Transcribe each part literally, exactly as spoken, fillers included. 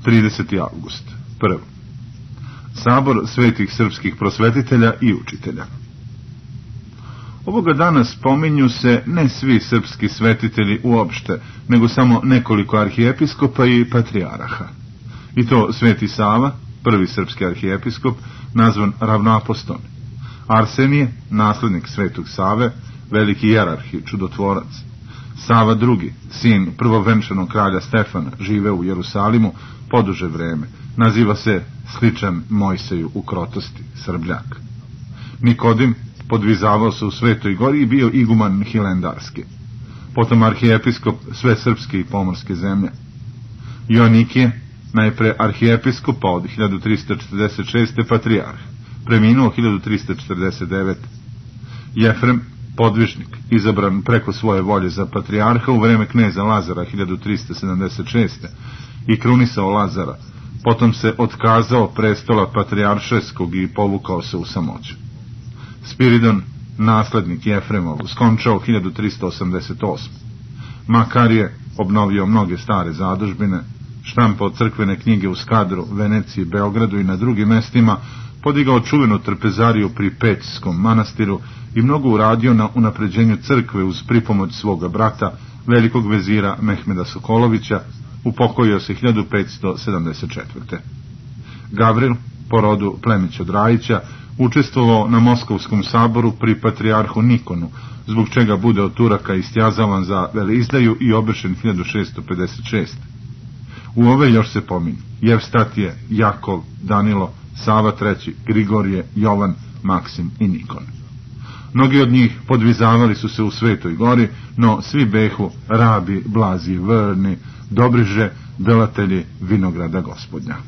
trideseti avgust. Prvo. Sabor svetih srpskih prosvetitelja i učitelja. Ovoga dana spominju se ne svi srpski svetitelji uopšte, nego samo nekoliko arhijepiskopa i patrijaraha. I to Sveti Sava, prvi srpski arhijepiskop, nazvan ravnoapostolni. Arsenije, naslednik Svetog Save, veliki jerarh i čudotvorac. Sava drugi, sin prvovenčanog kralja Stefana, žive u Jerusalimu poduže vreme. Naziva se sličan Mojseju u krotosti, Srbljak. Nikodim podvizavao se u Svetoj gori i bio iguman hilendarski. Potom arhijepiskop sve srpske i pomorske zemlje. Joanikije, najpre arhijepiskop, pa od hiljadu trista četrdeset šeste patrijarh, preminuo hiljadu trista četrdeset devete. Jefrem, podvižnik, izabran preko svoje volje za patrijarha u vreme kneza Lazara hiljadu trista sedamdeset šeste i krunisao Lazara, potom se otkazao prestola patrijaršeskog i povukao se u samoću. Spiridon, naslednik Jefremov, skončao hiljadu trista osamdeset osme. Makarije obnovio mnoge stare zadužbine, štampao crkvene knjige u Skadru, Veneciji, Beogradu i na drugim mestima, podigao čuvenu trpezariju pri Pećskom manastiru i mnogo uradio na unapređenju crkve uz pripomoć svoga brata, velikog vezira Mehmeda Sokolovića, upokojio se hiljadu petsto sedamdeset četvrte. Gavril, po rodu plemić od Rajića, učestvovao na Moskovskom saboru pri patrijarhu Nikonu, zbog čega bude od Turaka istjazavan za veleizdaju i obešen hiljadu šeststo pedeset šeste. U ove još se pominju Jevstatije, Jakov, Danilo, Sava treći, Grigorije, Jovan, Maksim i Nikon. Mnogi od njih podvizavali su se u Svetoj gori, no svi behu rabi, blazi, vrni, dobriže, delatelji vinograda Gospodnja.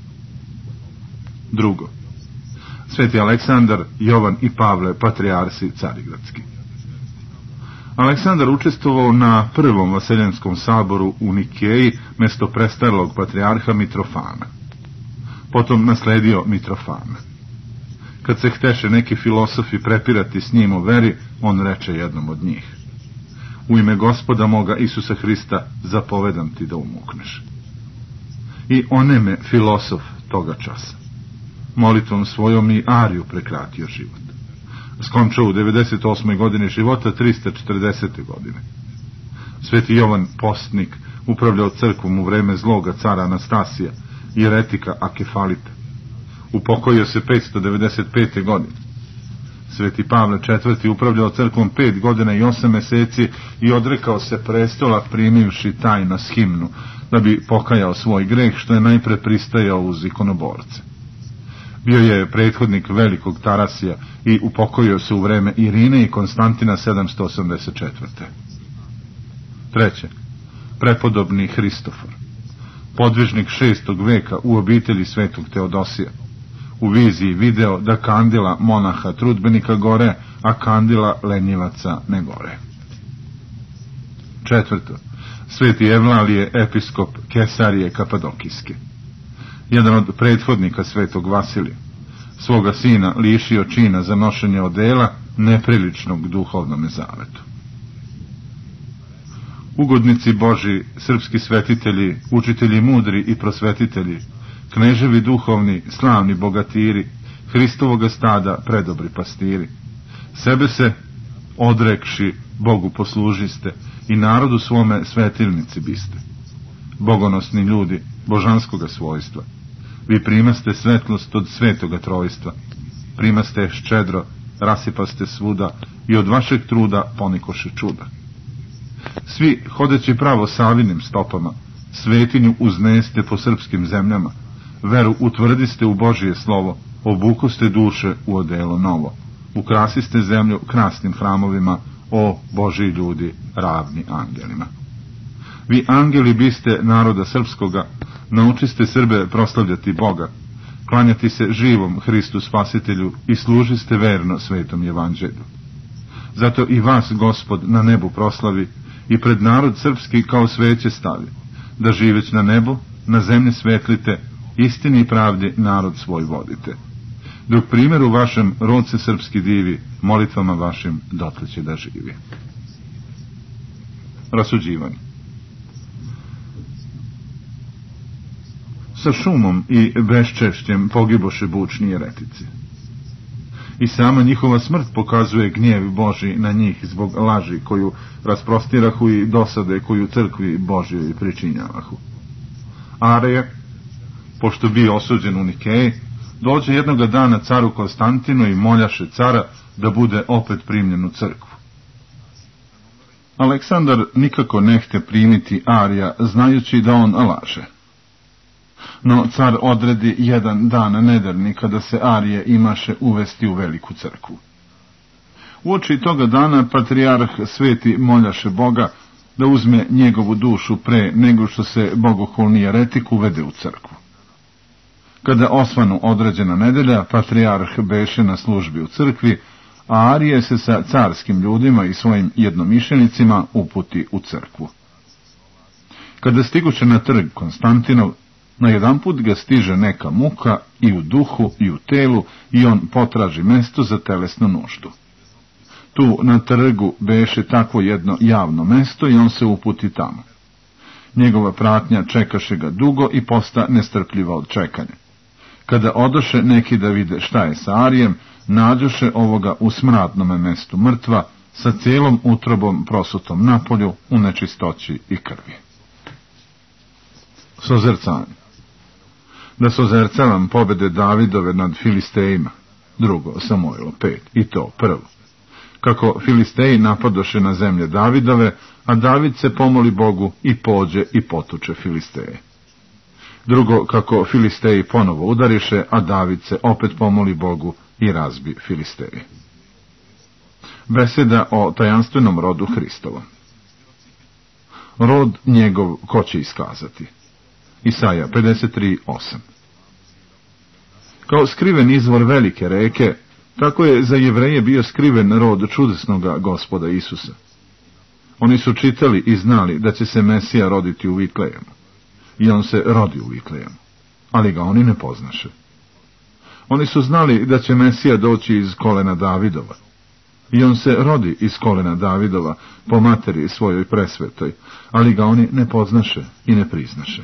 Drugo. Sveti Aleksandar, Jovan i Pavle, patrijarsi carigradski. Aleksandar učestvovao na prvom vaseljenskom saboru u Nikeji mesto prestarlog patrijarha Mitrofana. Potom nasledio Mitrofana. Kad se hteše neki filosofi prepirati s njim o veri, on reče jednom od njih: u ime Gospoda moga Isusa Hrista zapovedam ti da umukneš. I oneme filosof toga časa. Molitvom svojom i Ariju prekratio život. Skončao u devedeset osmoj godine života, trista četrdesete godine. Sveti Jovan Postnik upravljao crkvom u vreme zloga cara Anastasija i eretika Akefalita. Upokojio se petsto devedeset pete godine. Sveti Pavle četvrti upravljao crkvom pet godina i osam meseci i odrekao se prestola primivši tajno shimnu, da bi pokajao svoj greh, što je najpre pristajao uz ikonoborce. Bio je prethodnik velikog Tarasija i upokojio se u vreme Irine i Konstantina sedamsto osamdeset četvrte. Treće. Prepodobni Hristofor. Podvižnik šestog veka u obitelji svetog Teodosija. U viziji video da kandila monaha trudbenika gore, a kandila lenjivaca ne gore. Četvrto. Sveti Evlalije, episkop Kesarije Kapadokijske. Jedan od prethodnika svetog Vasilija. Svoga sina lišio čina za nošenje odela, nepriličnog duhovnome zavetu. Ugodnici Boži, srpski svetitelji, učitelji mudri i prosvetitelji, kneževi duhovni, slavni bogatiri, Hristovoga stada predobri pastiri, sebe se odrekši Bogu poslužiste i narodu svome svetilnici biste. Bogonosni ljudi, božanskoga svojstva, vi primaste svetlost od svetoga trojstva, primaste ščedro, rasipaste svuda i od vašeg truda ponikoše čuda. Svi, hodeći pravo Savinim stopama, svetinju uzneste po srpskim zemljama, veru utvrdiste u Božije slovo, obukoste duše u odelo novo, ukrasiste zemlju krasnim hramovima, o Božiji ljudi, ravni angelima. Vi angeli biste naroda srpskoga, naučiste Srbe proslavljati Boga, klanjati se živom Hristu Spasitelju i služiste verno svetom evanđelju. Zato i vas Gospod na nebu proslavi i pred narod srpski kao sveće stavi, da živeć na nebu, na zemlji svetlite, istini i pravdi narod svoj vodite. Dok primjeru vašem rod se srpski divi, molitvama vašim dotle će da živi. Rasuđivanje. sa šumom i beščešćem pogiboše bučni jeretici. I sama njihova smrt pokazuje gnjev Božji na njih zbog laži koju rasprostirahu i dosade koju crkvi Božjoj pričinjavahu. Arije, pošto bio osuđen u Nikeji, dođe jednoga dana caru Konstantinu i moljaše cara da bude opet primljen u crkvu. Aleksandar nikako nehte primiti Arija, znajući da on laže. No car odredi jedan dan nedeljni kada se Arije imaše uvesti u veliku crkvu. Uoči toga dana patrijarh sveti moljaše Boga da uzme njegovu dušu pre nego što se bogohulni jeretik uvede u crkvu. Kada osvanu određena nedelja, patrijarh beše na službi u crkvi, a Arije se sa carskim ljudima i svojim jednomišljenicima uputi u crkvu. Kada stiguće na trg Konstantinov, najedanput ga stiže neka muka i u duhu i u telu i on potraži mesto za telesnu nuždu. Tu na trgu beše takvo jedno javno mesto i on se uputi tamo. Njegova pratnja čekaše ga dugo i posta nestrpljiva od čekanja. Kada odoše neki da vide šta je sa Arijem, nađoše ovoga u smradnome mestu mrtva, sa cijelom utrobom prosutom napolju u nečistoći i krvi. Sozercanje. Da sozercavam pobede Davidove nad Filistejima, drugo Samuilo pet, i to prvo. Kako Filisteji napadoše na zemlje Davidove, a David se pomoli Bogu i pođe i potuče Filisteje. Drugo, kako Filisteji ponovo udariše, a David se opet pomoli Bogu i razbi Filisteje. Beseda o tajanstvenom rodu Hristovom. Rod njegov ko će iskazati? Isaja pedeset tri osam. Kao skriven izvor velike reke, tako je za Jevreje bio skriven rod čudesnoga Gospoda Isusa. Oni su čitali i znali da će se Mesija roditi u Vitlejemu. I on se rodi u Vitlejemu, ali ga oni ne poznaše. Oni su znali da će Mesija doći iz kolena Davidova. I on se rodi iz kolena Davidova po materi svojoj presvetoj, ali ga oni ne poznaše i ne priznaše.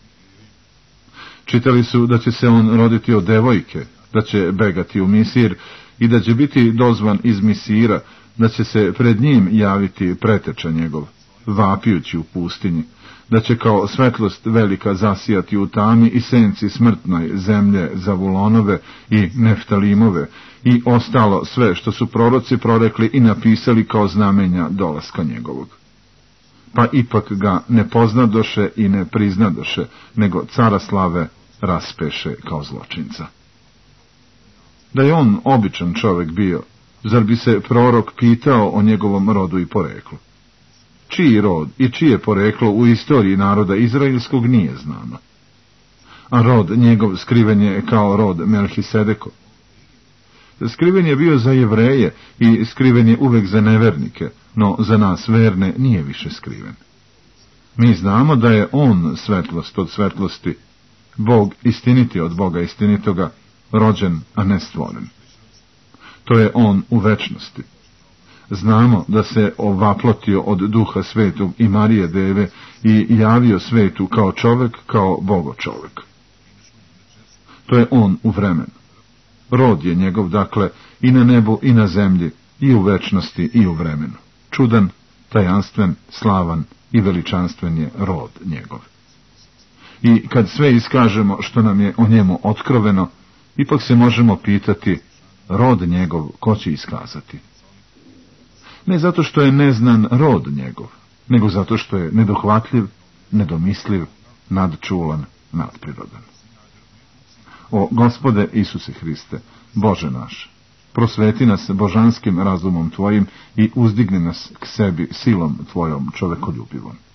Čitali su da će se on roditi od devojke, da će begati u Misir i da će biti dozvan iz Misira, da će se pred njim javiti preteča njegov, vapijući u pustinji, da će kao svetlost velika zasijati u tami i senci smrtnoj zemlje Zavulonove i Neftalimove i ostalo sve što su proroci prorekli i napisali kao znamenja dolaska njegovog. Pa ipak ga ne poznadoše i ne priznadoše, nego cara slave raspeše kao zločinca. Da je on običan čovjek bio, zar bi se prorok pitao o njegovom rodu i poreklu? Čiji rod i čije poreklo u istoriji naroda izraelskog nije znano. A rod njegov skriven je kao rod Melhisedekov. Skriven je bio za Jevreje i skriven je uvek za nevernike, no za nas verne nije više skriven. Mi znamo da je on svetlost od svetlosti, Bog istiniti od Boga istinitoga, rođen, a ne stvoren. To je on u večnosti. Znamo da se ovaplotio od Duha Svetog i Marije Deve i javio svetu kao čovek, kao Bogo čovek. To je on u vremenu. Rod je njegov, dakle, i na nebu i na zemlji, i u večnosti i u vremenu. Čudan, tajanstven, slavan i veličanstven je rod njegov. I kad sve iskažemo što nam je o njemu otkroveno, ipak se možemo pitati, rod njegov ko će iskazati? Ne zato što je neznan rod njegov, nego zato što je nedohvatljiv, nedomisliv, nadčulan, nadprirodan. O Gospode Isuse Hriste, Bože naš, prosveti nas božanskim razumom Tvojim i uzdigni nas k sebi silom Tvojom čovekoljubivom.